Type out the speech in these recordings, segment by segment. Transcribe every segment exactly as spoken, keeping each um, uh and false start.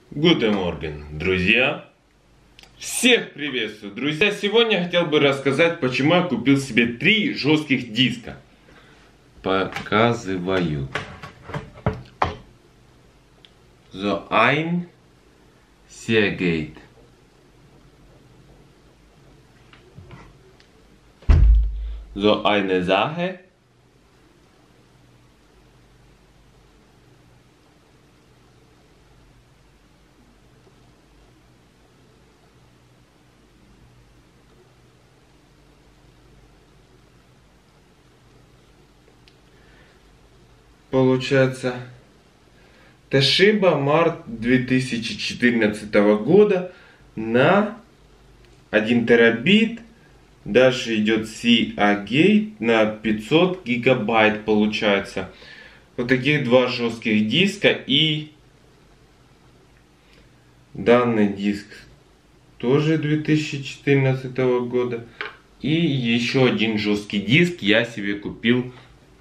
Guten Morgen, друзья! Всех приветствую, друзья! Сегодня я хотел бы рассказать, почему я купил себе три жестких диска. Показываю. So ein Seagate. So eine Sache. Получается, Toshiba март две тысячи четырнадцатого года на один терабит. Дальше идет Seagate на пятьсот гигабайт получается. Вот таких два жестких диска. И данный диск тоже две тысячи четырнадцатого года. И еще один жесткий диск я себе купил.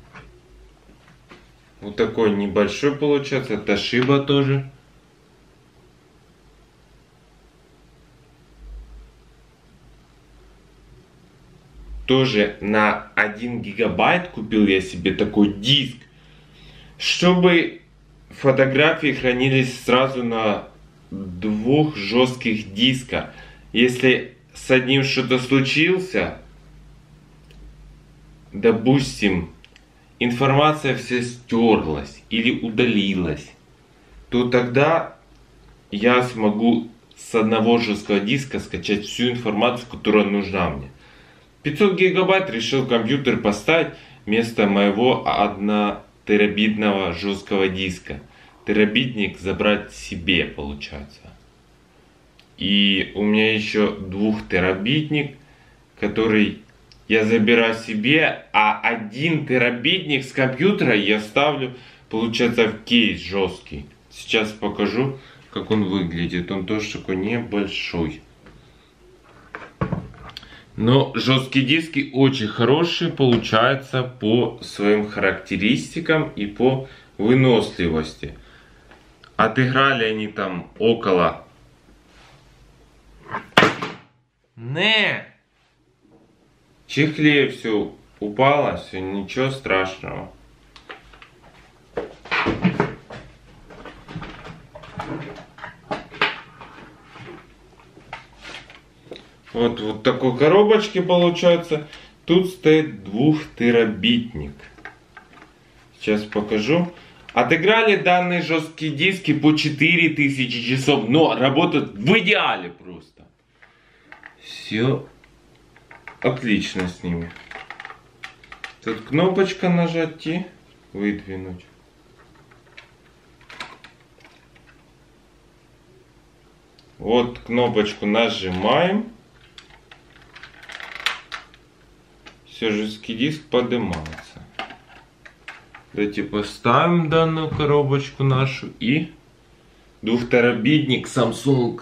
Вот такой небольшой получается, Toshiba тоже. Тоже на один гигабайт купил я себе такой диск, чтобы фотографии хранились сразу на двух жестких дисках. Если с одним что-то случилось, допустим, информация вся стерлась или удалилась, то тогда я смогу с одного жесткого диска скачать всю информацию, которая нужна мне. пятьсот гигабайт решил компьютер поставить вместо моего однотерабитного жесткого диска. Терабитник забрать себе получается. И у меня еще двухтерабитник, который я забираю себе, а один терабитник с компьютера я ставлю, получается, в кейс жесткий. Сейчас покажу, как он выглядит. Он тоже такой небольшой. Но жесткие диски очень хорошие получаются по своим характеристикам и по выносливости. Отыграли они там около... Не! В чехле все упало, все, ничего страшного. Вот, вот такой коробочки получается. Тут стоит двухтерабитник. Сейчас покажу. Отыграли данные жесткие диски по четыре тысячи часов, но работают в идеале просто. Все отлично с ними. Тут кнопочка нажать и выдвинуть. Вот кнопочку нажимаем. Все, жесткий диск поднимается. Давайте поставим данную коробочку нашу и двухтерабитник Samsung.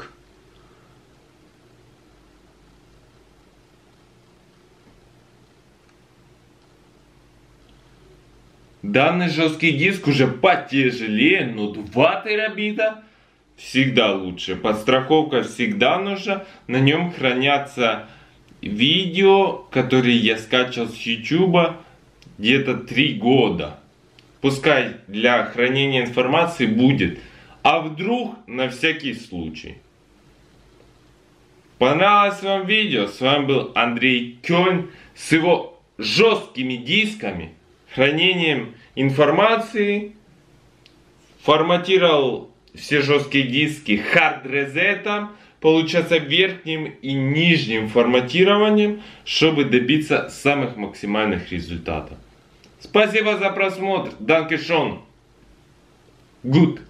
Данный жесткий диск уже потяжелее, но два терабита всегда лучше. Подстраховка всегда нужна. На нем хранятся видео, которые я скачал с YouTube где-то три года. Пускай для хранения информации будет. А вдруг, на всякий случай. Понравилось вам видео? С вами был Андрей Кёльн с его жесткими дисками, хранением информации. Форматировал все жесткие диски hard reset, получается верхним и нижним форматированием, чтобы добиться самых максимальных результатов. Спасибо за просмотр. Danke schön. Good.